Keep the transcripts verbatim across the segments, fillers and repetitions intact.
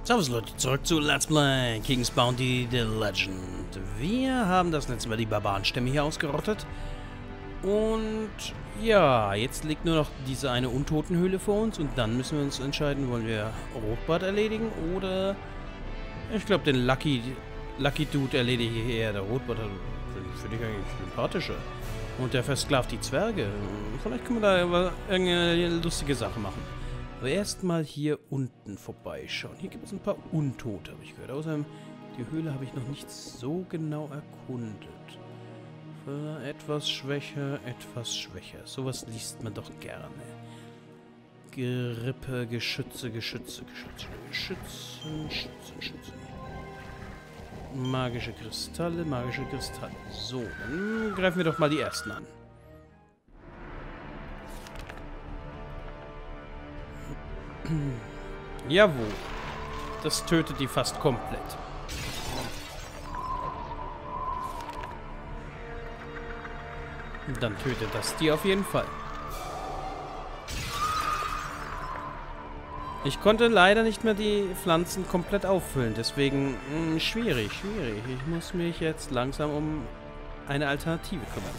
Servus Leute, zurück zu Let's Play King's Bounty The Legend. Wir haben das letzte Mal die Barbarenstämme hier ausgerottet. Und ja, jetzt liegt nur noch diese eine Untotenhöhle vor uns. Und dann müssen wir uns entscheiden, wollen wir Rotbart erledigen oder... Ich glaube, den Lucky, Lucky Dude erledige ich eher. Der Rotbart finde ich eigentlich sympathischer. Und der versklavt die Zwerge. Vielleicht können wir da irgendeine lustige Sache machen. Aber erstmal hier unten vorbeischauen. Hier gibt es ein paar Untote, habe ich gehört. Außerdem, die Höhle habe ich noch nicht so genau erkundet. Äh, etwas schwächer, etwas schwächer. Sowas liest man doch gerne. Gerippe, Geschütze, Geschütze, Geschütze, Geschütze, Schütze, Schütze. Magische Kristalle, magische Kristalle. So, dann greifen wir doch mal die ersten an. Jawohl. Das tötet die fast komplett. Und dann tötet das die auf jeden Fall. Ich konnte leider nicht mehr die Pflanzen komplett auffüllen, deswegen mh, schwierig, schwierig. Ich muss mich jetzt langsam um eine Alternative kümmern.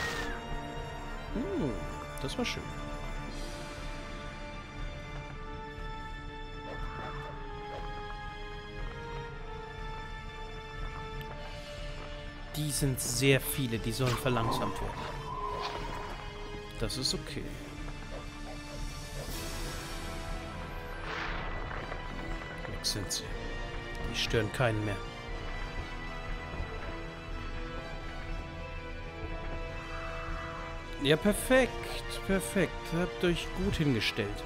Hm, das war schön. Die sind sehr viele, die sollen verlangsamt werden. Das ist okay. Weg sind sie. Die stören keinen mehr. Ja, perfekt. Perfekt. Habt euch gut hingestellt.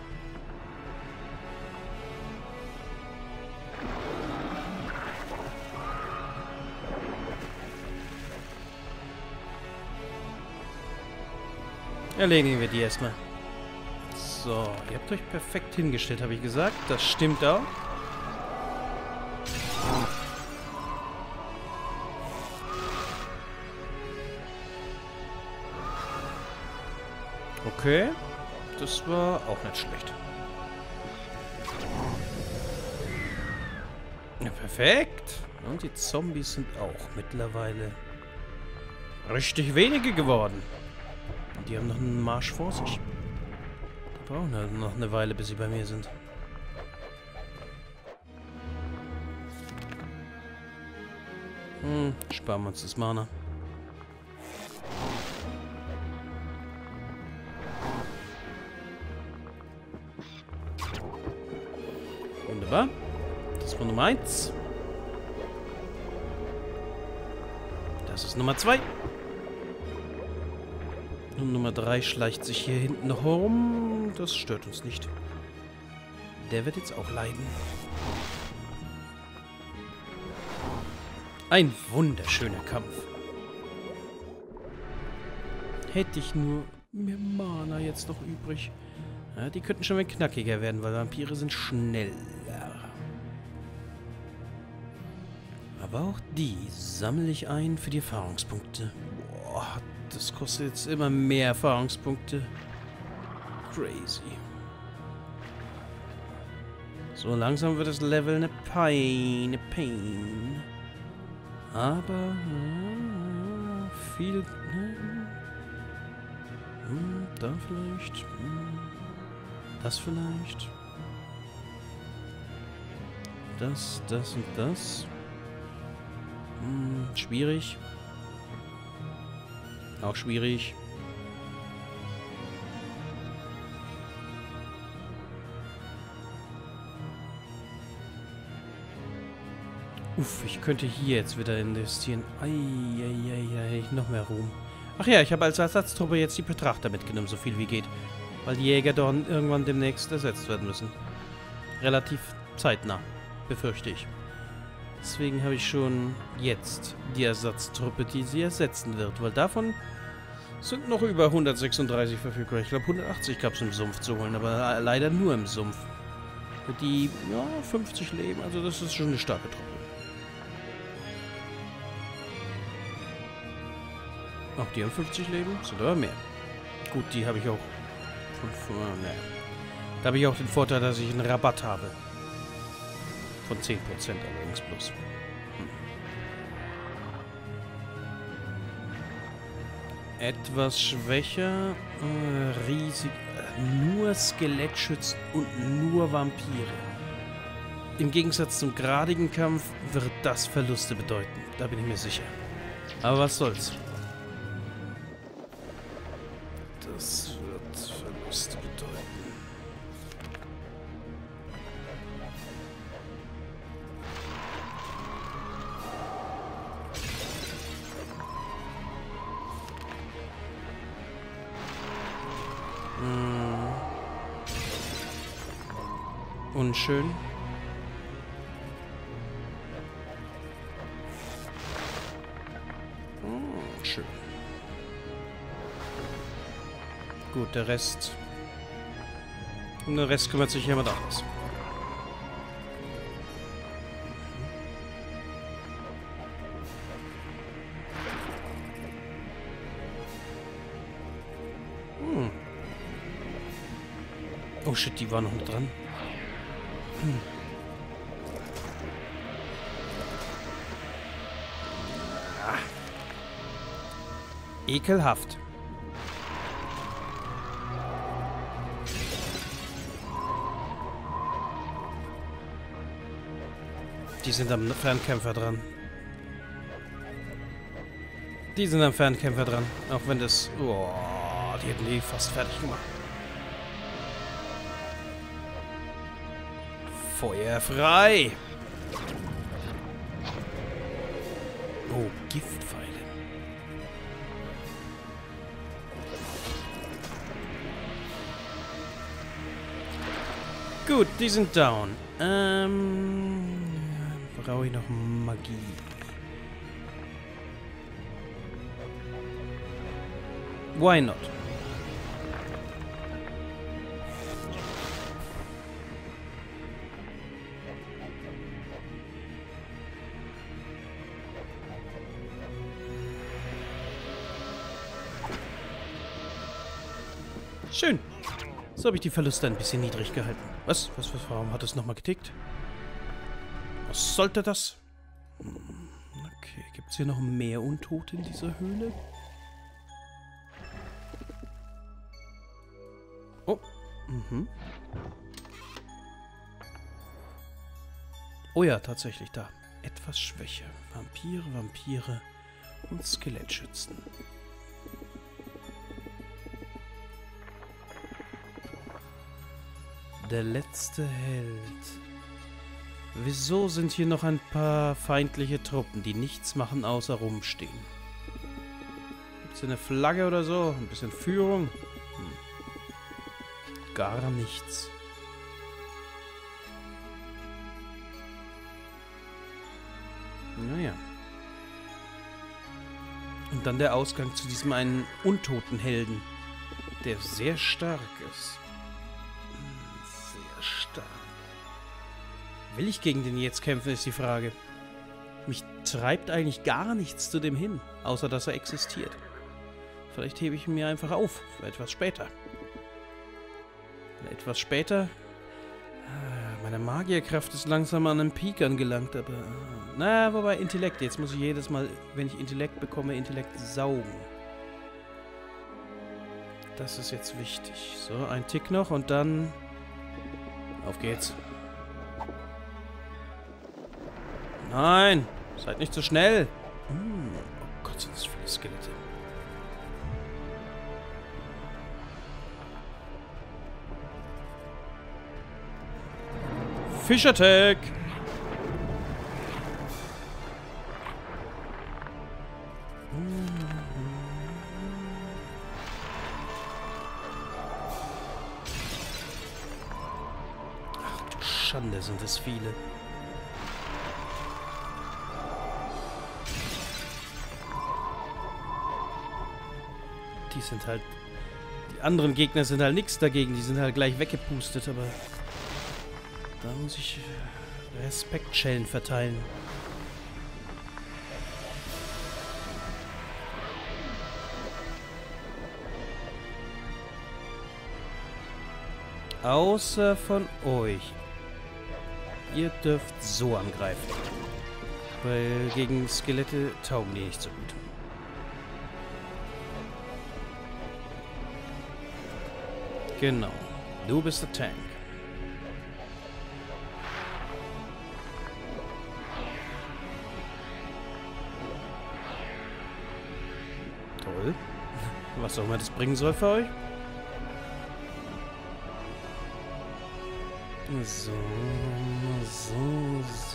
Erledigen wir die erstmal. So, ihr habt euch perfekt hingestellt, habe ich gesagt. Das stimmt auch. Okay. Das war auch nicht schlecht. Ja, perfekt. Und die Zombies sind auch mittlerweile richtig wenige geworden. Die haben noch einen Marsch vor sich. Die brauchen halt noch eine Weile, bis sie bei mir sind. Hm, sparen wir uns das Mana. Wunderbar. Das war Nummer eins. Das ist Nummer zwei. Und Nummer drei schleicht sich hier hinten noch herum. Das stört uns nicht. Der wird jetzt auch leiden. Ein wunderschöner Kampf. Hätte ich nur mehr Mana jetzt noch übrig. Ja, die könnten schon mal knackiger werden, weil Vampire sind schneller. Aber auch die sammle ich ein für die Erfahrungspunkte. Boah, das kostet jetzt immer mehr Erfahrungspunkte. Crazy. So langsam wird das Level eine Pain, eine Pain. Aber äh, viel... Äh, hm, da vielleicht. Hm, das vielleicht. Das, das und das. Hm, schwierig. Auch schwierig. Uff, ich könnte hier jetzt wieder investieren. Eieiei, noch mehr Ruhm. Ach ja, ich habe als Ersatztruppe jetzt die Betrachter mitgenommen, so viel wie geht. Weil die Jäger dort irgendwann demnächst ersetzt werden müssen. Relativ zeitnah, befürchte ich. Deswegen habe ich schon jetzt die Ersatztruppe, die sie ersetzen wird. Weil davon sind noch über hundertsechsunddreißig verfügbar. Ich glaube, hundertachtzig gab es im Sumpf zu holen, aber leider nur im Sumpf. Und die, ja, fünfzig leben. Also das ist schon eine starke Truppe. Auch die haben fünfzig leben, sind aber mehr. Gut, die habe ich auch... Fünf, äh, naja. Da habe ich auch den Vorteil, dass ich einen Rabatt habe. Von zehn Prozent allerdings bloß. Hm. Etwas schwächer. Äh, riesig. Äh, nur Skelettschützen und nur Vampire. Im Gegensatz zum geradigen Kampf wird das Verluste bedeuten. Da bin ich mir sicher. Aber was soll's. Das wird Verluste bedeuten. Hm. Unschön. Hm, schön. Gut, der Rest... Um den Rest kümmert sich jemand anders. Hm. Oh shit, die war noch mit dran. Hm. Ah. Ekelhaft. Die sind am Fernkämpfer dran. Die sind am Fernkämpfer dran. Auch wenn das... Oh, die hätten die fast fertig gemacht. Feuer frei! Oh, Giftpfeile. Gut, die sind down. Ähm... Brauche ich noch Magie. Why not? Schön. So habe ich die Verluste ein bisschen niedrig gehalten. Was? Was? Was? Warum hat es nochmal getickt? Was sollte das? Okay, gibt es hier noch mehr Untote in dieser Höhle? Oh, mhm. Oh ja, tatsächlich da. Etwas Schwäche. Vampire, Vampire und Skelettschützen. Der letzte Held. Wieso sind hier noch ein paar feindliche Truppen, die nichts machen, außer rumstehen? Gibt es hier eine Flagge oder so? Ein bisschen Führung? Hm. Gar nichts. Naja. Und dann der Ausgang zu diesem einen untoten Helden, der sehr stark ist. Sehr stark. Will ich gegen den jetzt kämpfen, ist die Frage. Mich treibt eigentlich gar nichts zu dem hin, außer dass er existiert. Vielleicht hebe ich ihn mir einfach auf, für etwas später. Und etwas später... Meine Magierkraft ist langsam an einem Peak angelangt, aber... Na, wobei Intellekt. Jetzt muss ich jedes Mal, wenn ich Intellekt bekomme, Intellekt saugen. Das ist jetzt wichtig. So, ein Tick noch und dann... Auf geht's. Nein! Seid nicht so schnell! Hm, oh Gott, sind das viele Skelette. Fish Attack! Ach du Schande, sind es viele. Die sind halt... Die anderen Gegner sind halt nichts dagegen. Die sind halt gleich weggepustet, aber... Da muss ich Respektschellen verteilen. Außer von euch. Ihr dürft so angreifen. Weil gegen Skelette taugen die nicht so gut. Genau. Du bist der Tank. Toll. Was auch immer das bringen soll für euch. So, so, so.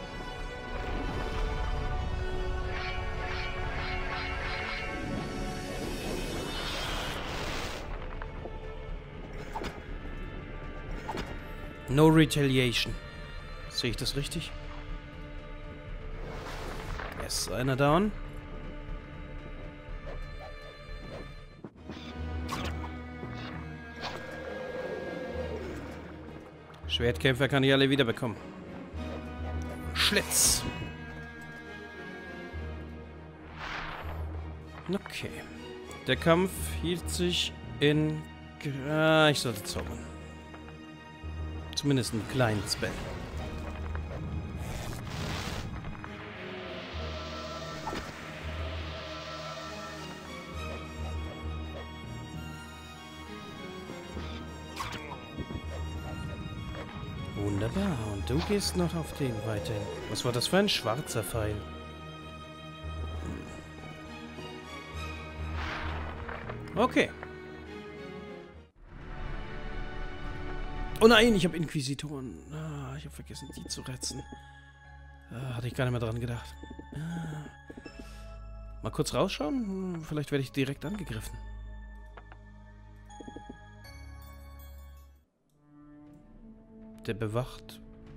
No retaliation. Sehe ich das richtig? Yes, einer down. Schwertkämpfer kann ich alle wiederbekommen. Schlitz. Okay. Der Kampf hielt sich in... Ah, ich sollte zaubern. Zumindest einen kleinen Spell. Wunderbar. Und du gehst noch auf den weiter. Was war das für ein schwarzer Pfeil? Okay. Oh nein, ich habe Inquisitoren. Ah, ich habe vergessen, die zu retzen. Ah, hatte ich gar nicht mehr dran gedacht. Ah. Mal kurz rausschauen. Vielleicht werde ich direkt angegriffen. Der bewacht.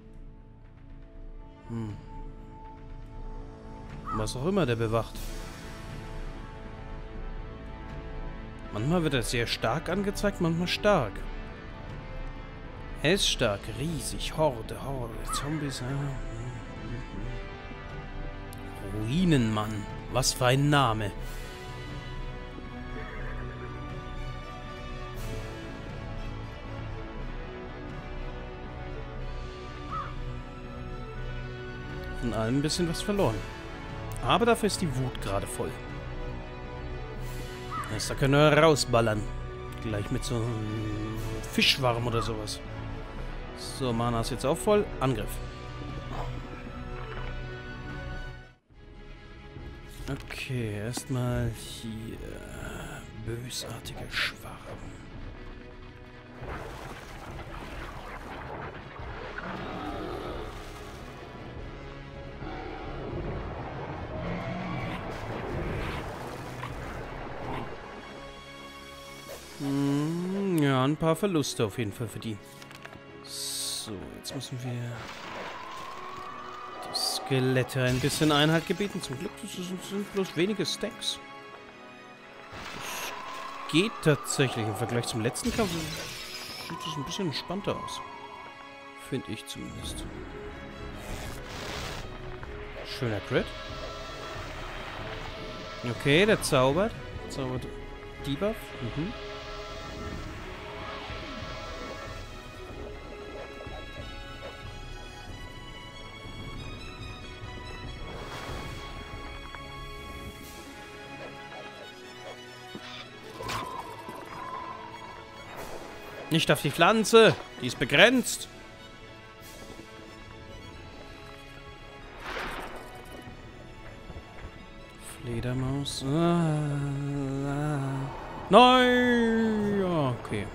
Hm. Was auch immer der bewacht. Manchmal wird er sehr stark angezeigt, manchmal stark. Er ist stark, riesig, Horde, Horde, Zombies. Ah. Ruinenmann. Was für ein Name. Von allem ein bisschen was verloren. Aber dafür ist die Wut gerade voll. Da können wir rausballern. Gleich mit so einem Fischwarm oder sowas. So, Mana ist jetzt auch voll. Angriff. Okay, erstmal hier. Bösartiger Schwarm. Hm, ja, ein paar Verluste auf jeden Fall für die. So, jetzt müssen wir die Skelette ein bisschen Einhalt gebieten. Zum Glück sind bloß wenige Stacks. Das geht tatsächlich. Im Vergleich zum letzten Kampf sieht es ein bisschen entspannter aus. Finde ich zumindest. Schöner Crit. Okay, der zaubert. Zaubert Debuff. Mhm. Nicht auf die Pflanze. Die ist begrenzt. Fledermaus. Ah, ah. Nein. Ja, okay.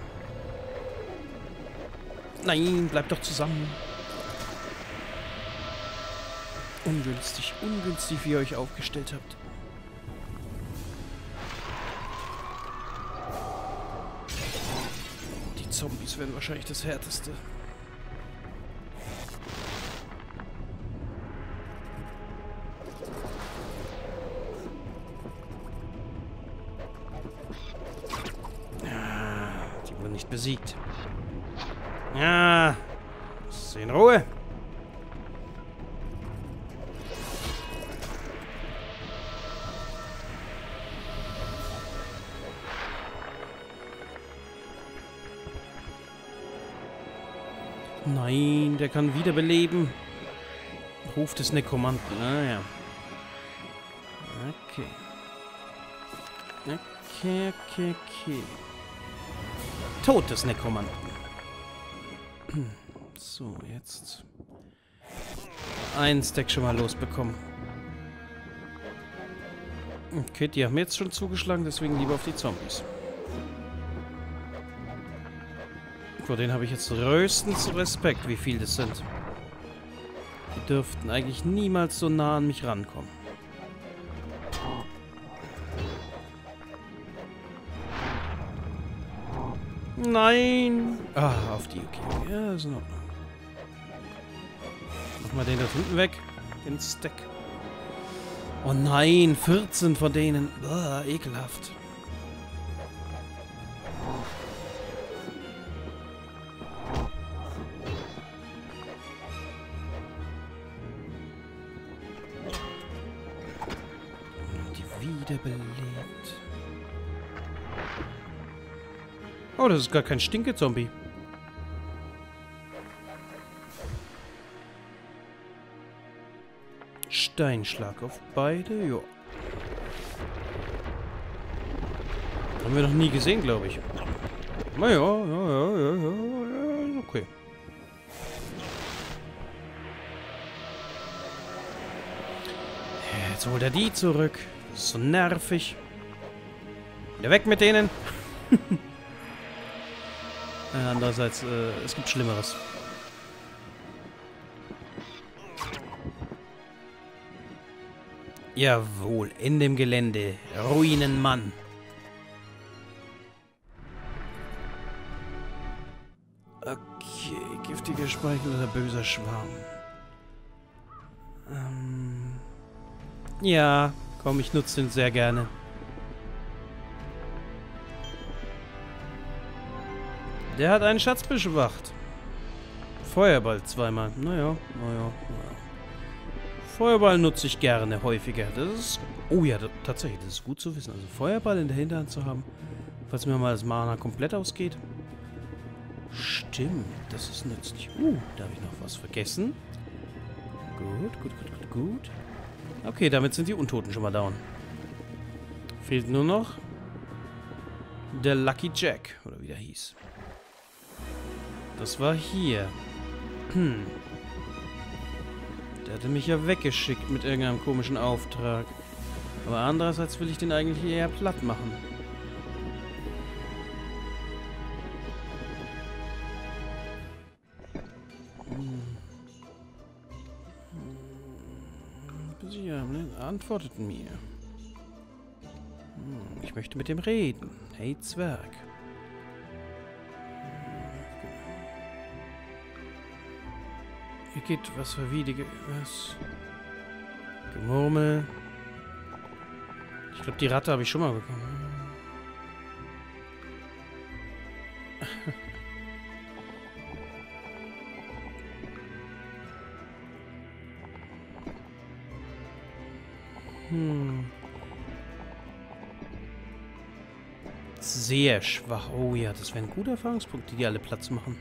Nein, bleib doch zusammen. Ungünstig, ungünstig, wie ihr euch aufgestellt habt. Zombies werden wahrscheinlich das härteste. Ah, die wurden nicht besiegt. Ja, in Ruhe. Nein, der kann wiederbeleben. Ruf des Nekromanten. Ah ja. Okay. Okay, okay, okay. Tod des Nekromanten. So, jetzt einen Stack schon mal losbekommen. Okay, die haben jetzt schon zugeschlagen, deswegen lieber auf die Zombies. Vor denen habe ich jetzt größtens Respekt, wie viel das sind. Die dürften eigentlich niemals so nah an mich rankommen. Nein! Ah, auf die, okay. Ja, ist in Ordnung. Mach mal den da hinten weg. Den Stack. Oh nein, vierzehn von denen. Uah, ekelhaft. Die wiederbelebt. Oh, das ist gar kein Stinke-Zombie. Steinschlag auf beide, jo. Haben wir noch nie gesehen, glaube ich. Naja, ja, ja, ja, ja, ja, okay. Jetzt holt er die zurück. Das ist so nervig. Wieder weg mit denen. Andererseits, äh, es gibt Schlimmeres. Jawohl, in dem Gelände. Ruinenmann. Okay, giftiger Speichel oder böser Schwarm. Ähm. Ja, komm, ich nutze den sehr gerne. Der hat einen Schatz beschwacht. Feuerball zweimal. Naja, naja, naja. Feuerball nutze ich gerne häufiger. Das ist... Oh ja, tatsächlich, das ist gut zu wissen. Also Feuerball in der Hinterhand zu haben, falls mir mal das Mana komplett ausgeht. Stimmt, das ist nützlich. Uh, da habe ich noch was vergessen. Gut, gut, gut, gut, gut. Okay, damit sind die Untoten schon mal down. Fehlt nur noch der Lucky Jack, oder wie der hieß. Das war hier. Hm. Der hatte mich ja weggeschickt mit irgendeinem komischen Auftrag. Aber andererseits will ich den eigentlich eher platt machen. Hm. Hm. Sie antworteten mir. Hm. Ich möchte mit dem reden. Hey Zwerg. Hier geht was für Wiedige. Was? Gemurmel. Ich glaube, die Ratte habe ich schon mal bekommen. hm. Sehr schwach. Oh ja, das wären gute Erfahrungspunkte, die alle Platz machen.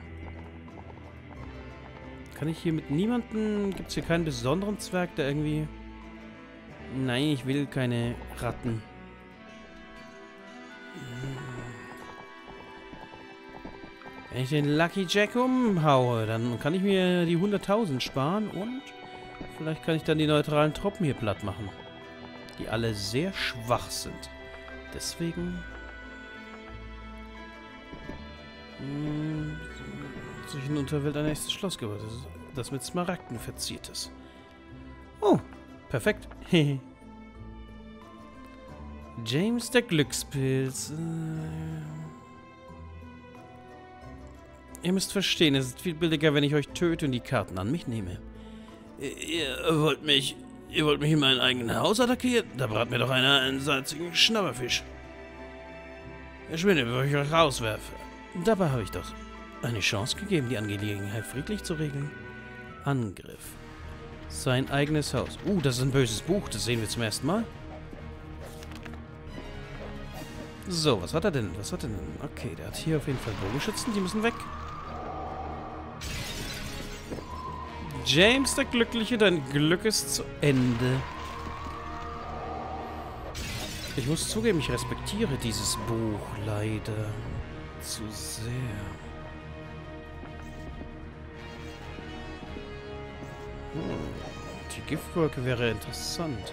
Kann ich hier mit niemandem... Gibt es hier keinen besonderen Zwerg, der irgendwie... Nein, ich will keine Ratten. Wenn ich den Lucky Jack umhaue, dann kann ich mir die hunderttausend sparen und vielleicht kann ich dann die neutralen Truppen hier platt machen. Die alle sehr schwach sind. Deswegen... Hm, sich in Unterwelt ein nächstes Schloss gebaut. Das, das mit Smaragden verziert ist. Oh, perfekt. James der Glückspilz. Äh, ihr müsst verstehen, es ist viel billiger, wenn ich euch töte und die Karten an mich nehme. Ihr wollt mich... Ihr wollt mich in meinem eigenen Haus attackieren? Da brat mir doch einer einen salzigen Schnabberfisch. Verschwinde, bevor ich euch rauswerfe. Dabei habe ich doch eine Chance gegeben, die Angelegenheit friedlich zu regeln. Angriff. Sein eigenes Haus. Uh, das ist ein böses Buch. Das sehen wir zum ersten Mal. So, was hat er denn? Was hat er denn? Okay, der hat hier auf jeden Fall Bogenschützen. Die müssen weg. James der Glückliche, dein Glück ist zu Ende. Ich muss zugeben, ich respektiere dieses Buch leider zu sehr. Hm, die Giftwolke wäre interessant.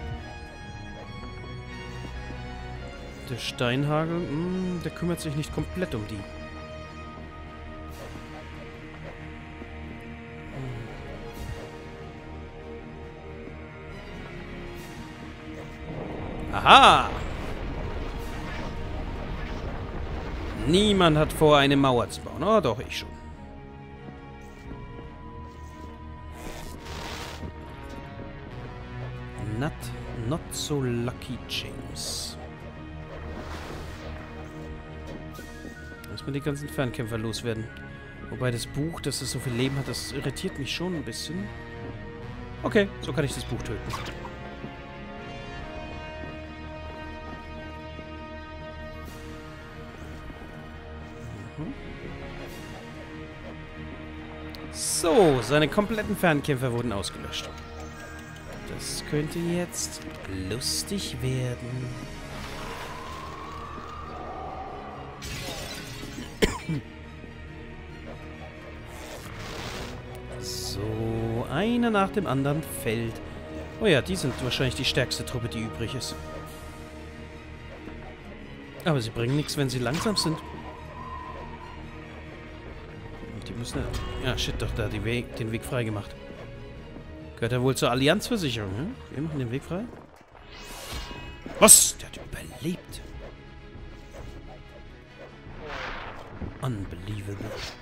Der Steinhagel, mh, der kümmert sich nicht komplett um die. Aha! Niemand hat vor, eine Mauer zu bauen. Oh, doch, ich schon. Not, not so lucky, James. Lass mal die ganzen Fernkämpfer loswerden. Wobei das Buch, dass es so viel Leben hat, das irritiert mich schon ein bisschen. Okay, so kann ich das Buch töten. So, seine kompletten Fernkämpfer wurden ausgelöscht. Das könnte jetzt lustig werden. So, einer nach dem anderen fällt. Oh ja, die sind wahrscheinlich die stärkste Truppe, die übrig ist. Aber sie bringen nichts, wenn sie langsam sind. Die müssen... Ja, shit, doch da die Weg, den Weg frei gemacht. Gehört er wohl zur Allianzversicherung, ne? Wir machen den Weg frei. Was? Der hat überlebt. Unbelievable.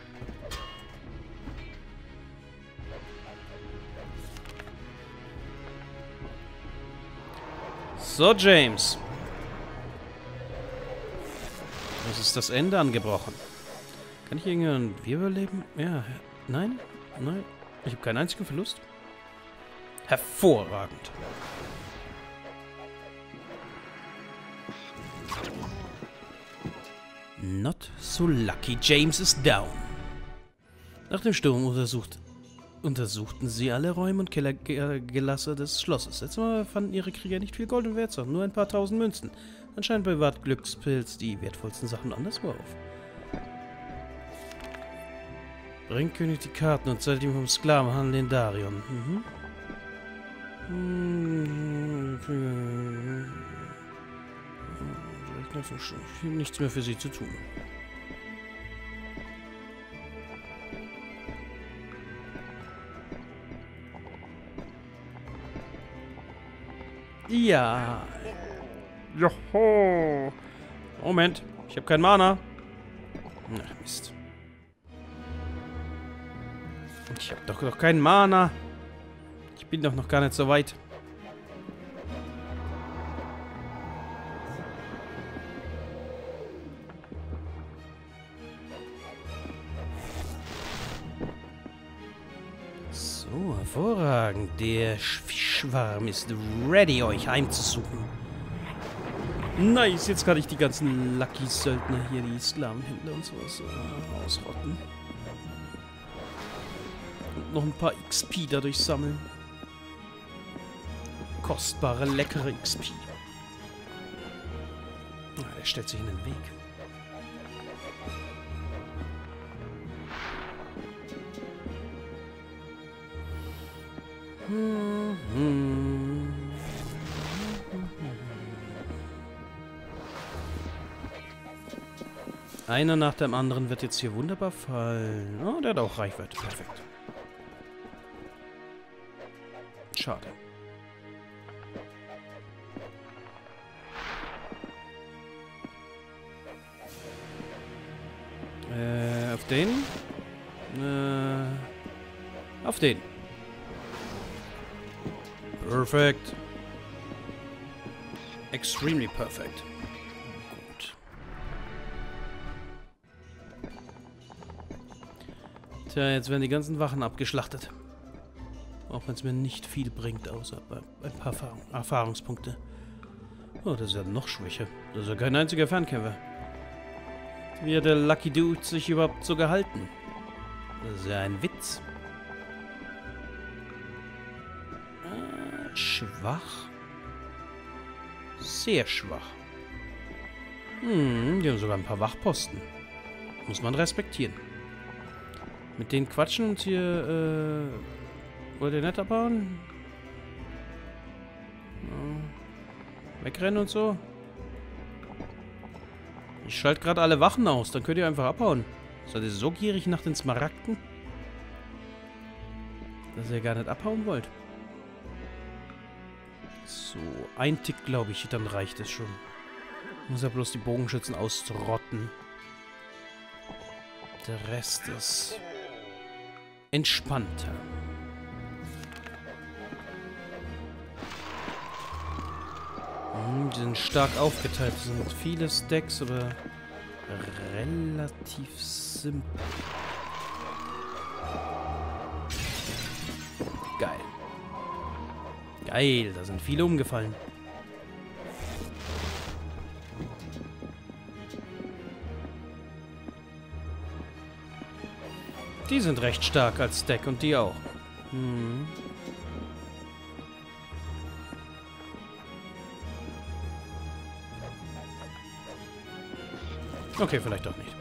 So, James. Das ist das Ende angebrochen. Kann ich irgendwie überleben? Ja. Nein? Nein? Ich habe keinen einzigen Verlust. Hervorragend. Not so lucky. James is down. Nach dem Sturm untersucht, untersuchten sie alle Räume und Kellergelasse des Schlosses. Letztes Mal fanden ihre Krieger nicht viel Gold und Wertsachen, nur ein paar tausend Münzen. Anscheinend bewahrt Glückspilz die wertvollsten Sachen anderswo auf. Bringt König die Karten und zeigt ihm vom Sklavenhandel in Darion. Mhm. Nichts mehr für sie zu tun. Ja. Joho. Moment, ich habe kein Mana. Ach, Mist. Ich habe doch noch keinen Mana. Ich bin doch noch gar nicht so weit. So, hervorragend. Der Fischschwarm ist ready, euch heimzusuchen. Nice, jetzt kann ich die ganzen Lucky-Söldner hier, die Sklavenhändler und sowas äh, ausrotten. Und noch ein paar X P dadurch sammeln. Kostbare, leckere X P. Ja, der stellt sich in den Weg. Hm, hm. Einer nach dem anderen wird jetzt hier wunderbar fallen. Oh, der hat auch Reichweite. Perfekt. Schade. Äh, auf den? Äh, auf den. Perfekt. Extremely perfect. Gut. Tja, jetzt werden die ganzen Wachen abgeschlachtet. Auch wenn es mir nicht viel bringt, außer ein paar Erfahrung, Erfahrungspunkte. Oh, das ist ja noch schwächer. Das ist ja kein einziger Fernkämpfer. Wie hat der Lucky Dude sich überhaupt so gehalten? Das ist ja ein Witz. Äh, schwach. Sehr schwach. Hm, die haben sogar ein paar Wachposten. Muss man respektieren. Mit denen quatschen und hier, äh... wollt ihr nicht abbauen? Ja. Wegrennen und so? Ich schalte gerade alle Wachen aus, dann könnt ihr einfach abhauen. Seid ihr so gierig nach den Smaragden? Dass ihr gar nicht abhauen wollt. So, ein Tick, glaube ich, dann reicht es schon. Muss ja bloß die Bogenschützen ausrotten. Der Rest ist entspannter. Hm, die sind stark aufgeteilt. Das sind viele Stacks, aber relativ simpel. Geil. Geil, da sind viele umgefallen. Die sind recht stark als Stack und die auch. Hm. Okay, vielleicht doch nicht.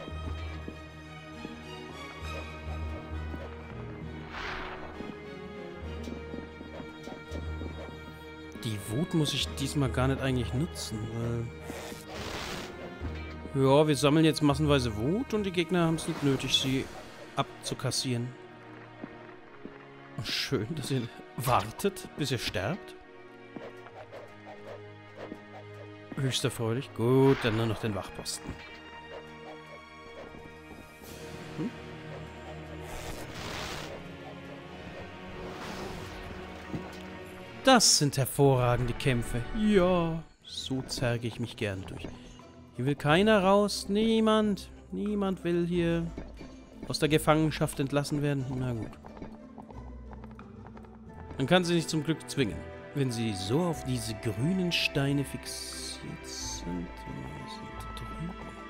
Die Wut muss ich diesmal gar nicht eigentlich nutzen, weil... Ja, wir sammeln jetzt massenweise Wut und die Gegner haben es nicht nötig, sie abzukassieren. Schön, dass ihr wartet, bis ihr sterbt. Höchst erfreulich. Gut, dann nur noch den Wachposten. Hm? Das sind hervorragende Kämpfe. Ja, so zerge ich mich gern durch. Hier will keiner raus. Niemand. Niemand will hier aus der Gefangenschaft entlassen werden. Na gut. Man kann sie nicht zum Glück zwingen. Wenn sie so auf diese grünen Steine fixiert sind. Wir sind da drüben.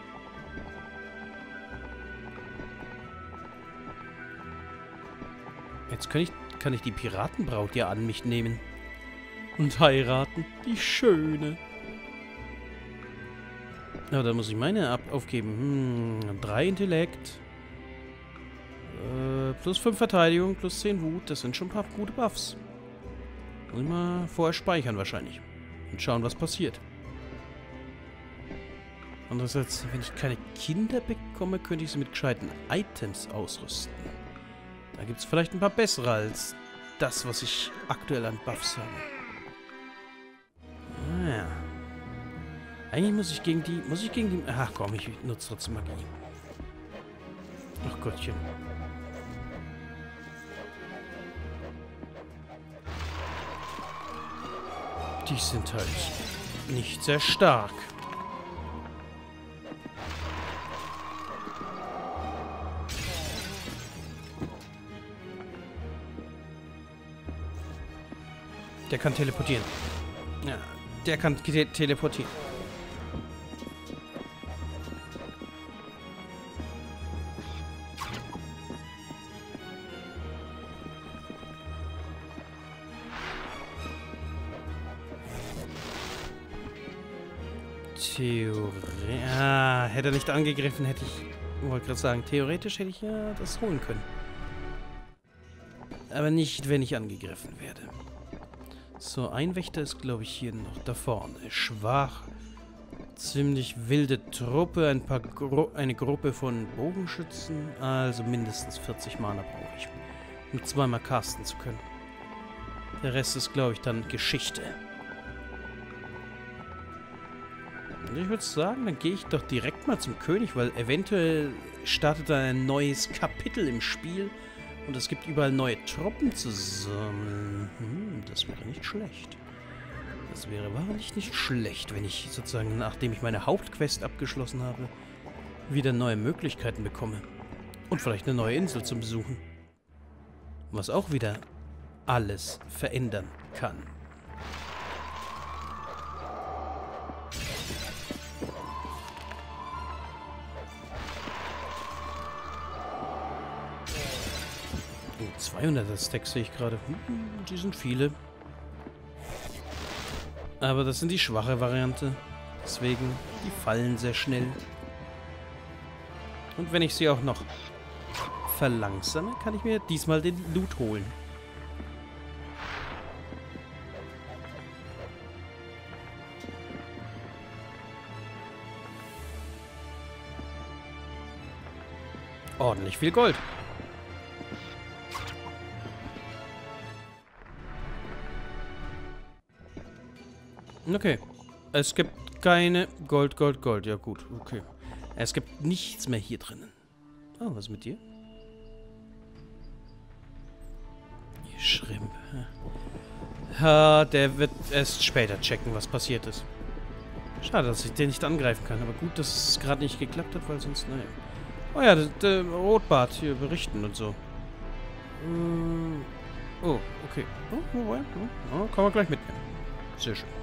Jetzt kann ich, kann ich die Piratenbraut ja an mich nehmen. Und heiraten. Die Schöne. Ja, da muss ich meine ab aufgeben. Hm, drei Intellekt. Äh, plus fünf Verteidigung, plus zehn Wut. Das sind schon ein paar gute Buffs. Muss ich mal vorher speichern wahrscheinlich. Und schauen, was passiert. Andererseits, wenn ich keine Kinder bekomme, könnte ich sie mit gescheiten Items ausrüsten. Da gibt es vielleicht ein paar bessere als das, was ich aktuell an Buffs habe. Naja. Eigentlich muss ich gegen die... Muss ich gegen die... Ach komm, ich nutze trotzdem Magie. Ach Gottchen. Die sind halt nicht sehr stark. Der kann teleportieren. Ja, der kann te teleportieren. Theorie. Ah, hätte er nicht angegriffen, hätte ich... wollte gerade sagen, theoretisch hätte ich ja das holen können. Aber nicht, wenn ich angegriffen werde. So, ein Wächter ist, glaube ich, hier noch da vorne. Schwach. Ziemlich wilde Truppe. Ein paar Gru eine Gruppe von Bogenschützen. Also mindestens vierzig Mana brauche ich, um zweimal casten zu können. Der Rest ist, glaube ich, dann Geschichte. Und ich würde sagen, dann gehe ich doch direkt mal zum König, weil eventuell startet da ein neues Kapitel im Spiel. Und es gibt überall neue Truppen zu sammeln. Hm, das wäre nicht schlecht. Das wäre wahrlich nicht schlecht, wenn ich sozusagen, nachdem ich meine Hauptquest abgeschlossen habe, wieder neue Möglichkeiten bekomme. Und vielleicht eine neue Insel zum Besuchen. Was auch wieder alles verändern kann. zweihunderter Stacks sehe ich gerade. Hm, die sind viele. Aber das sind die schwache Variante. Deswegen, die fallen sehr schnell. Und wenn ich sie auch noch verlangsame, kann ich mir diesmal den Loot holen. Ordentlich viel Gold. Okay. Es gibt keine Gold, Gold, Gold. Ja gut, okay. Es gibt nichts mehr hier drinnen. Oh, was ist mit dir? Ihr Schrimp. Ha, der wird erst später checken, was passiert ist. Schade, dass ich den nicht angreifen kann. Aber gut, dass es gerade nicht geklappt hat, weil sonst, naja. Oh ja, der, der Rotbart hier berichten und so. Oh, okay. Oh, oh, oh, kann man gleich mitnehmen. Sehr schön.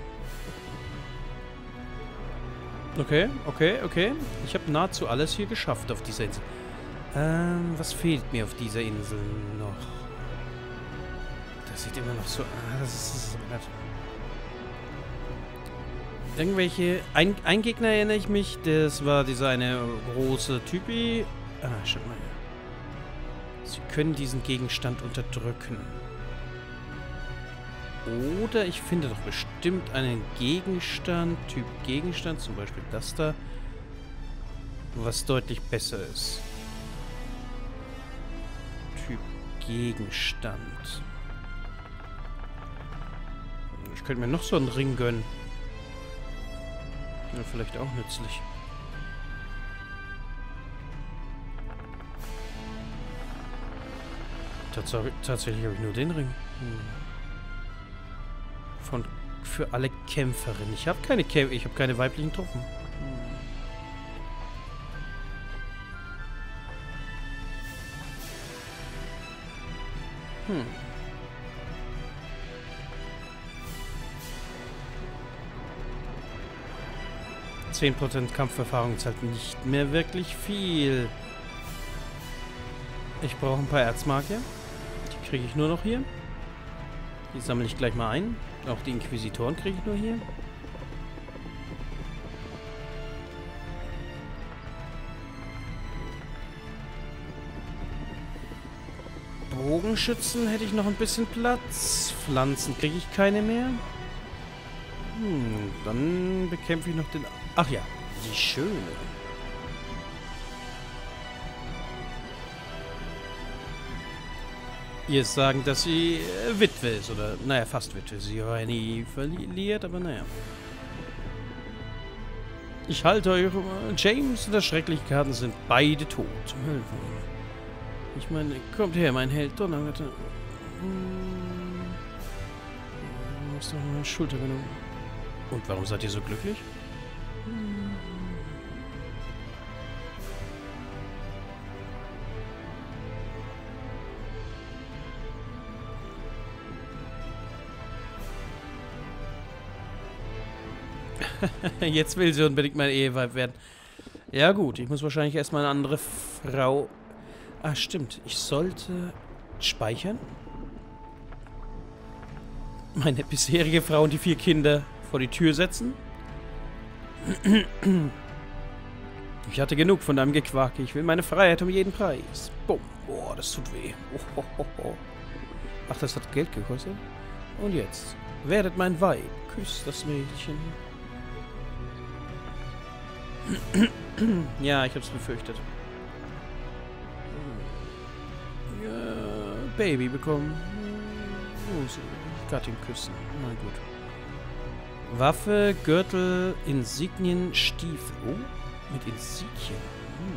Okay, okay, okay. Ich habe nahezu alles hier geschafft auf dieser Insel. Ähm, was fehlt mir auf dieser Insel noch? Das sieht immer noch so... Ah, das ist... Das ist irgendwelche... Ein, ein Gegner erinnere ich mich. Das war dieser eine große Typi. Ah, schaut mal her. Sie können diesen Gegenstand unterdrücken. Oder ich finde doch bestimmt einen Gegenstand, Typ Gegenstand, zum Beispiel das da, was deutlich besser ist. Typ Gegenstand. Ich könnte mir noch so einen Ring gönnen. Ja, vielleicht auch nützlich. Tats tatsächlich habe ich nur den Ring. Hm. Von für alle Kämpferinnen. Ich habe keine Kämpfer, ich habe keine weiblichen Truppen. Hm. Hm. zehn Prozent Kampferfahrung ist halt nicht mehr wirklich viel. Ich brauche ein paar Erzmagier. Die kriege ich nur noch hier. Die sammle ich gleich mal ein. Auch die Inquisitoren kriege ich nur hier. Bogenschützen hätte ich noch ein bisschen Platz. Pflanzen kriege ich keine mehr. Hm, dann bekämpfe ich noch den... Ach ja, die Schöne. Ihr sagen, dass sie äh, Witwe ist, oder, naja, fast Witwe. Sie war ja nie verliert, aber naja. Ich halte euch, James und der schreckliche Karten sind beide tot. Ich meine, kommt her, mein Held, Donnerwetter. Hm. Du hast doch meine Schulter genommen. Und warum seid ihr so glücklich? Hm. Jetzt will sie unbedingt mein Eheweib werden. Ja gut, ich muss wahrscheinlich erstmal eine andere Frau... Ah, stimmt. Ich sollte speichern. Meine bisherige Frau und die vier Kinder vor die Tür setzen. Ich hatte genug von deinem Gequake. Ich will meine Freiheit um jeden Preis. Bumm. Boah, das tut weh. Oh, oh, oh. Ach, das hat Geld gekostet? Und jetzt. Werdet mein Weib. Küsst das Mädchen. Ja, ich hab's befürchtet. Ja, Baby bekommen. Oh, so. Gattin küssen. Na gut. Waffe, Gürtel, Insignien, Stiefel. Oh, mit Insignien. Hm.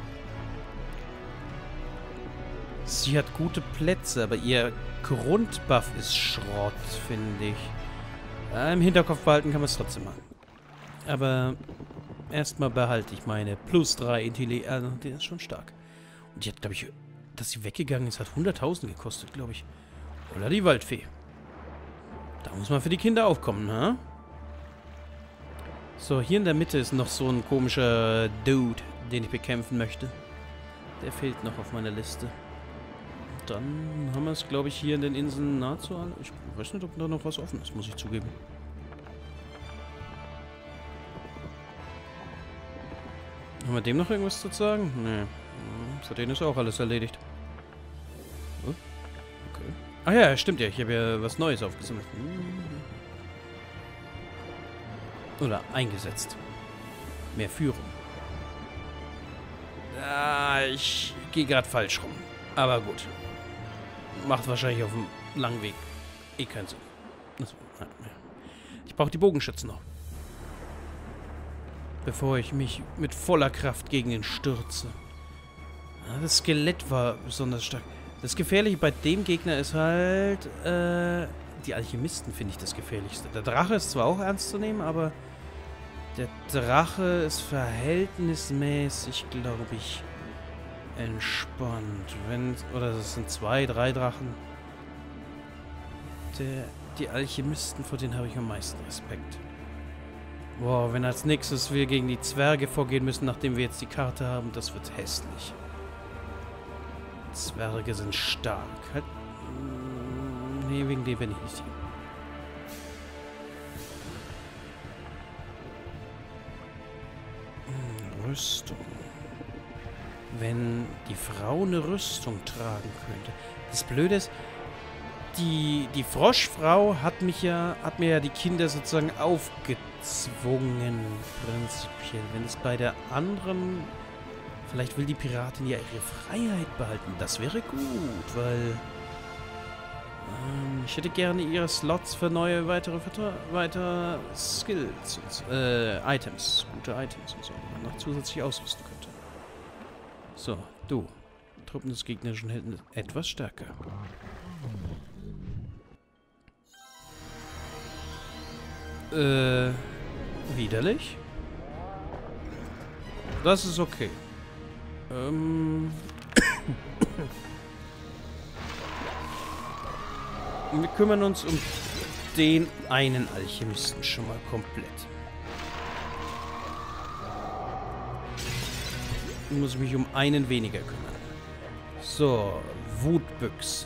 Sie hat gute Plätze, aber ihr Grundbuff ist Schrott, finde ich. Ja, im Hinterkopf behalten kann man es trotzdem machen. Aber erstmal behalte ich meine plus drei Intelligenz. Also, der ist schon stark. Und die hat, glaube ich, dass sie weggegangen ist, hat hunderttausend gekostet, glaube ich. Oder die Waldfee. Da muss man für die Kinder aufkommen, ha? So, hier in der Mitte ist noch so ein komischer Dude, den ich bekämpfen möchte. Der fehlt noch auf meiner Liste. Dann haben wir es, glaube ich, hier in den Inseln nahezu alle. Ich weiß nicht, ob da noch was offen ist, muss ich zugeben. Haben wir dem noch irgendwas zu sagen? Nee. Für den ist auch alles erledigt. Oh, okay. Ah ja, stimmt ja. Ich habe ja was Neues aufgesammelt. Oder eingesetzt. Mehr Führung. Ah, ich gehe gerade falsch rum. Aber gut. Macht wahrscheinlich auf dem langen Weg eh keinen Sinn. Ich brauche die Bogenschützen noch. Bevor ich mich mit voller Kraft gegen ihn stürze. Das Skelett war besonders stark. Das Gefährliche bei dem Gegner ist halt, äh, die Alchemisten finde ich das Gefährlichste. Der Drache ist zwar auch ernst zu nehmen, aber der Drache ist verhältnismäßig, glaube ich, entspannt. Wenn, oder das sind zwei, drei Drachen. Der, die Alchemisten, vor denen habe ich am meisten Respekt. Boah, wenn als nächstes wir gegen die Zwerge vorgehen müssen, nachdem wir jetzt die Karte haben, das wird hässlich. Zwerge sind stark. Halt. Nee, wegen dem bin ich nicht hier. Rüstung. Wenn die Frau eine Rüstung tragen könnte. Das Blöde ist, die, die Froschfrau hat mich ja, hat mir ja die Kinder sozusagen aufgezwungen, prinzipiell. Wenn es bei der anderen, vielleicht will die Piratin ja ihre Freiheit behalten. Das wäre gut, weil ähm, ich hätte gerne ihre Slots für neue weitere, weitere Skills, und, äh, Items, gute Items und so, die man noch zusätzlich ausrüsten könnte. So, du. Truppen des gegnerischen Helden etwas stärker. Äh, widerlich? Das ist okay. Ähm. Wir kümmern uns um den einen Alchemisten schon mal komplett. Ich muss mich um einen weniger kümmern. So, Wutbüchse.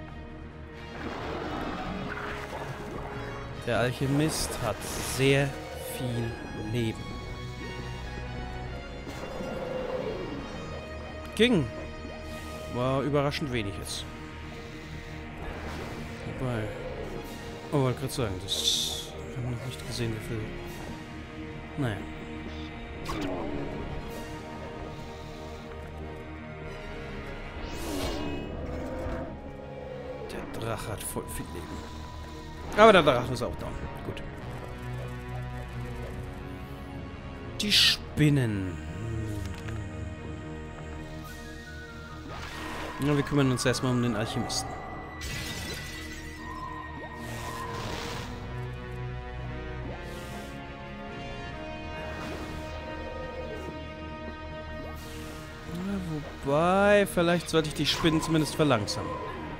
Der Alchemist hat sehr viel Leben. Ging. War überraschend wenig jetzt. Wobei. Oh, wollte gerade sagen, das. Wir haben noch nicht gesehen, wie viel. Naja. Der Drache hat voll viel Leben. Aber der Drache ist auch down. Gut. Die Spinnen. Ja, wir kümmern uns erstmal um den Alchemisten. Ja, wobei, vielleicht sollte ich die Spinnen zumindest verlangsamen.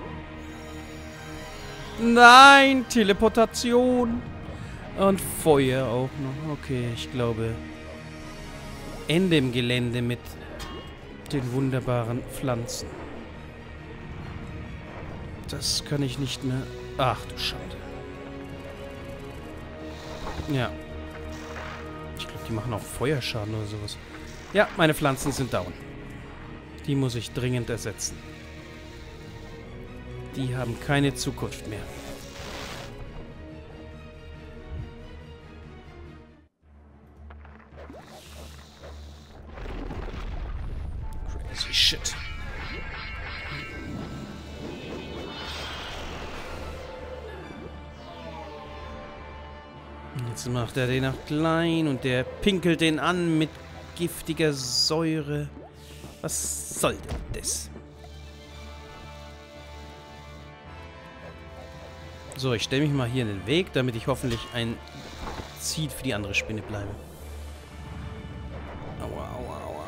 Nein, Teleportation. Und Feuer auch noch. Okay, ich glaube, Ende im Gelände mit den wunderbaren Pflanzen. Das kann ich nicht mehr... Ach du Schande. Ja. Ich glaube, die machen auch Feuerschaden oder sowas. Ja, meine Pflanzen sind down. Die muss ich dringend ersetzen. Die haben keine Zukunft mehr. Crazy shit. Jetzt macht er den auch klein und der pinkelt den an mit giftiger Säure. Was soll denn das? So, ich stelle mich mal hier in den Weg, damit ich hoffentlich ein Ziel für die andere Spinne bleibe. Aua, aua, aua.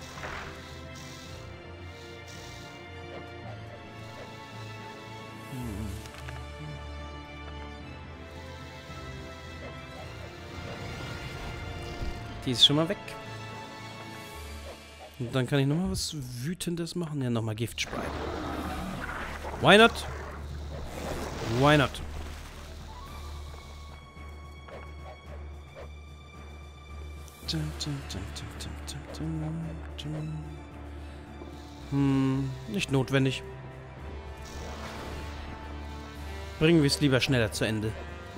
Hm. Die ist schon mal weg. Und dann kann ich nochmal was Wütendes machen. Ja, nochmal Giftspray. Why not? Why not? Hm, nicht notwendig. Bringen wir es lieber schneller zu Ende.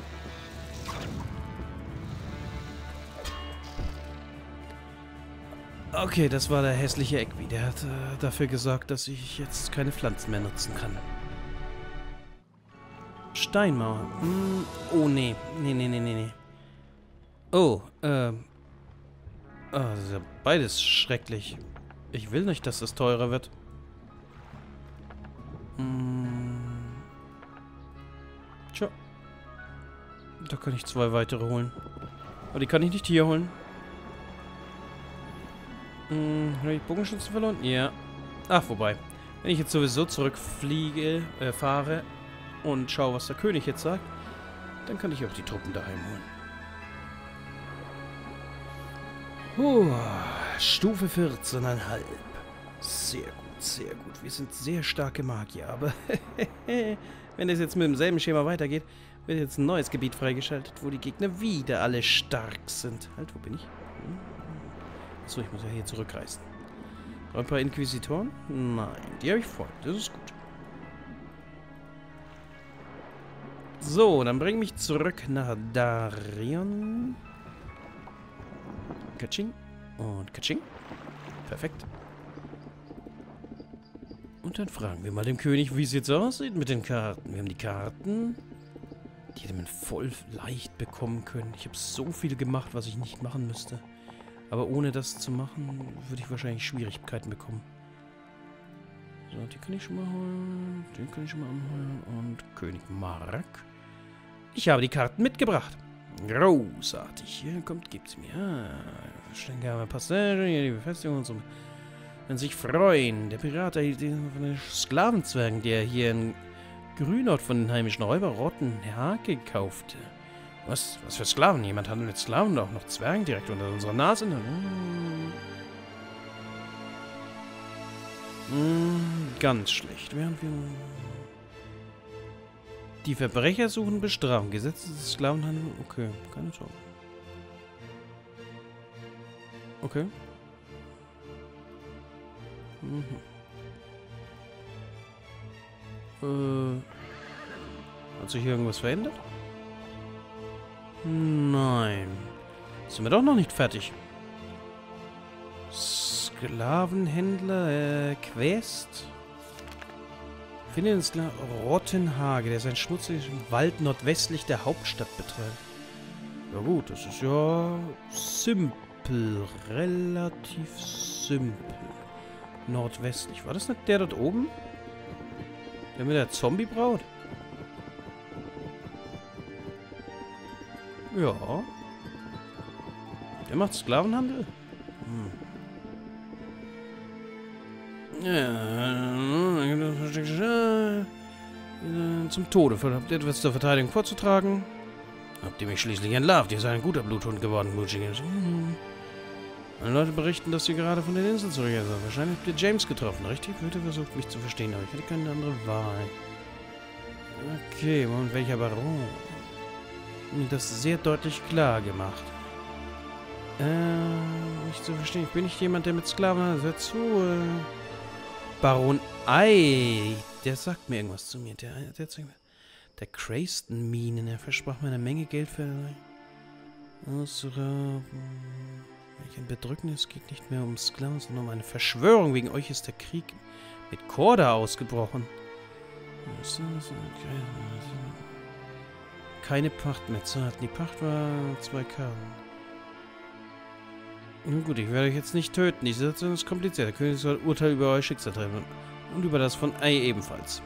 Okay, das war der hässliche Equi. Der hat äh, dafür gesorgt, dass ich jetzt keine Pflanzen mehr nutzen kann. Steinmauer. Hm, oh, nee. Nee, nee, nee, nee, nee. Oh, ähm. Oh, das ist ja beides schrecklich. Ich will nicht, dass es teurer wird. Hm. Tja. Da kann ich zwei weitere holen. Aber die kann ich nicht hier holen. Hm, habe ich Bogenschützen verloren? Ja. Ach, wobei. Wenn ich jetzt sowieso zurückfliege, äh, fahre und schaue, was der König jetzt sagt, dann kann ich auch die Truppen daheim holen. Puh, Stufe vierzehn Komma fünf. Sehr gut, sehr gut. Wir sind sehr starke Magier, aber wenn es jetzt mit demselben Schema weitergeht, wird jetzt ein neues Gebiet freigeschaltet, wo die Gegner wieder alle stark sind. Halt, wo bin ich? Achso, ich muss ja hier zurückreißen. Ein paar Inquisitoren? Nein, die habe ich voll. Das ist gut. So, dann bring mich zurück nach Darion. Katsching. Und Katsching. Perfekt. Und dann fragen wir mal dem König, wie es jetzt aussieht mit den Karten. Wir haben die Karten. Die hätte man voll leicht bekommen können. Ich habe so viel gemacht, was ich nicht machen müsste. Aber ohne das zu machen, würde ich wahrscheinlich Schwierigkeiten bekommen. So, die kann ich schon mal holen. Den kann ich schon mal anholen. Und König Mark. Ich habe die Karten mitgebracht. Großartig. Hier kommt, gibt's mir. Ah, Steingabe Passage, hier die Befestigung und so. Wenn sich freuen. Der Pirat erhielt von den Sklavenzwergen, der hier in Grünort von den heimischen Räuberrotten Hake kaufte. Was? Was für Sklaven? Jemand handelt mit Sklaven und auch noch Zwergen direkt unter unserer Nase? Hm. Hm, ganz schlecht. Während wir die Verbrecher suchen, bestrafen. Gesetze des Sklavenhandels. Okay, keine Sorge. Okay. Mhm. Äh. Hat sich hier irgendwas verändert? Nein. Sind wir doch noch nicht fertig. Sklavenhändler, äh, Quest. Finde den Sklaven Rottenhage, der seinen schmutzigen Wald nordwestlich der Hauptstadt betreibt. Ja gut, das ist ja simpel. Relativ simpel. Nordwestlich. War das nicht der dort oben? Der mit der Zombie-Braut? Ja. Der macht Sklavenhandel? Hm. Ja. Zum Tode. Habt ihr etwas zur Verteidigung vorzutragen? Habt ihr mich schließlich entlarvt? Ihr seid ein guter Bluthund geworden, Mutschinges. Hm. Meine Leute berichten, dass ihr gerade von den Inseln zurück seid. Wahrscheinlich habt ihr James getroffen, richtig? Würde versucht, mich zu verstehen, aber ich hatte keine andere Wahl. Okay, und welcher Baron? Das ist sehr deutlich klar gemacht. Äh, nicht zu verstehen. Ich bin nicht jemand, der mit Sklaven hat. Hör zu, äh, Baron Ei. Der sagt mir irgendwas zu mir. Der, der, der, der Crayston Minen. Er versprach mir eine Menge Geld für ausrauben. Welch ein Bedrücknis. Es geht nicht mehr um Sklaven, sondern um eine Verschwörung. Wegen euch ist der Krieg mit Korda ausgebrochen. Keine Pacht mehr zu hatten. Die Pacht war zwei Karten. Nun gut, ich werde euch jetzt nicht töten. Die Situation ist kompliziert. Der König soll Urteil über euer Schicksal treffen. Und über das von Ei ebenfalls.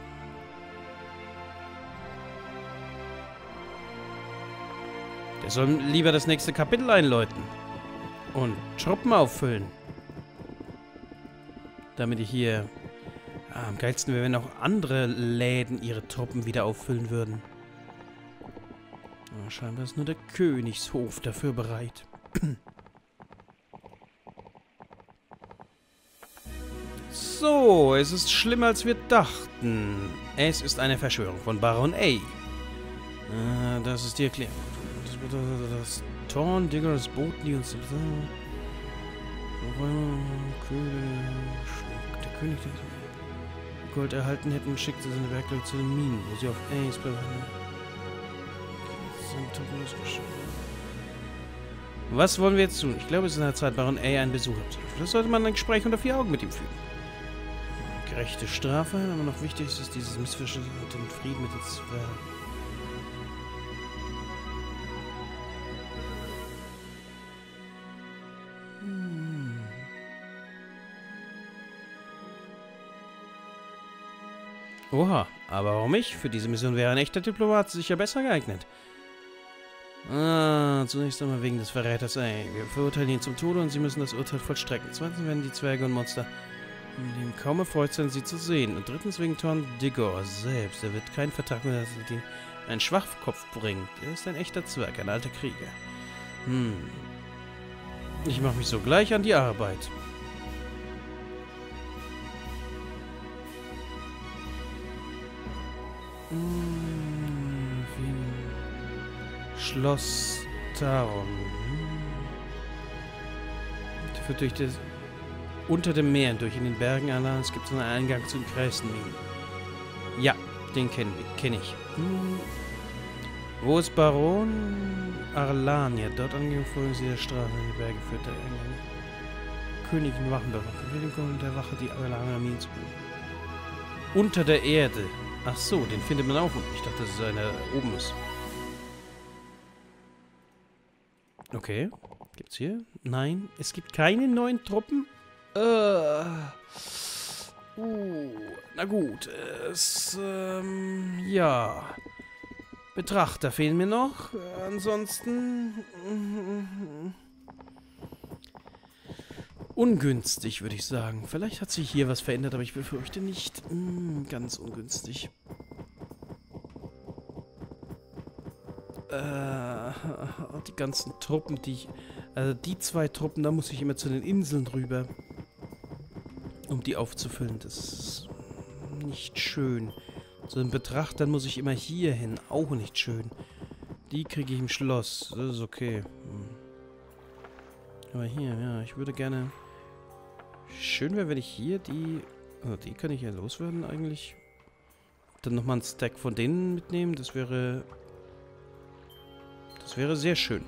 Der soll lieber das nächste Kapitel einläuten. Und Truppen auffüllen. Damit ich hier... Ah, am geilsten wäre, wenn auch andere Läden ihre Truppen wieder auffüllen würden. Aber scheinbar ist nur der Königshof dafür bereit. So, es ist schlimmer, als wir dachten. Es ist eine Verschwörung von Baron A. Ah, das ist die Erklärung. Das, das Thorn, Digger, das Boot, die uns... Der König, der Gold erhalten hätten, schickte seine Werkleute zu den Minen, wo sie auf Ace bewahren. Was wollen wir jetzt tun? Ich glaube, es ist an der Zeit, Baron A einen Besuch abzurufen. Das sollte man ein Gespräch unter vier Augen mit ihm führen. Gerechte Strafe, aber noch wichtig ist dieses Missverständnis und den Frieden mit den Zwergen. Hm. Oha, aber warum ich? Für diese Mission wäre ein echter Diplomat sicher besser geeignet. Ah, zunächst einmal wegen des Verräters. Ey, wir verurteilen ihn zum Tode und sie müssen das Urteil vollstrecken. Zweitens werden die Zwerge und Monster ihm kaum erfreut sein, sie zu sehen. Und drittens wegen Thorn Digor selbst. Er wird keinen Vertrag mehr, dass er den einen Schwachkopf bringt. Er ist ein echter Zwerg, ein alter Krieger. Hm. Ich mache mich sogleich an die Arbeit. Hm, Schloss Taron. Führt durch das unter dem Meer durch in den Bergen Alans gibt es einen Eingang zu den Kreisminen. Ja, den kenne kenn ich. Hm. Wo ist Baron Arlania? Dort angegangen folgen sie der Straße in die Berge führt der Eingang. Königin Wachenbewacher. Befehligung der Wache, die Arlania Minen zu bringen. Unter der Erde. Ach so, den findet man auch. Ich dachte, dass es einer oben ist. Okay. Gibt's hier? Nein. Es gibt keine neuen Truppen? Äh. Uh. Na gut. Es, ähm, ja. Betrachter fehlen mir noch. Ansonsten. Ungünstig, würde ich sagen. Vielleicht hat sich hier was verändert, aber ich befürchte nicht. Hm, ganz ungünstig. Äh, die ganzen Truppen, die ich... Also die zwei Truppen, da muss ich immer zu den Inseln rüber. Um die aufzufüllen. Das ist nicht schön. So ein Betrachter muss ich immer hier hin. Auch nicht schön. Die kriege ich im Schloss. Das ist okay. Hm. Aber hier, ja, ich würde gerne... Schön wäre, wenn ich hier die... Oh, die kann ich ja loswerden eigentlich. Dann nochmal einen Stack von denen mitnehmen. Das wäre... Das wäre sehr schön.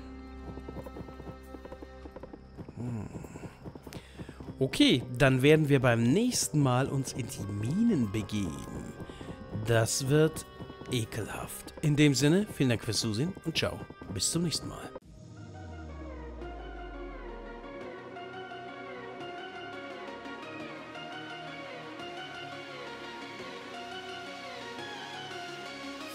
Hm. Okay, dann werden wir beim nächsten Mal uns in die Minen begeben. Das wird ekelhaft. In dem Sinne, vielen Dank fürs Zusehen und ciao. Bis zum nächsten Mal.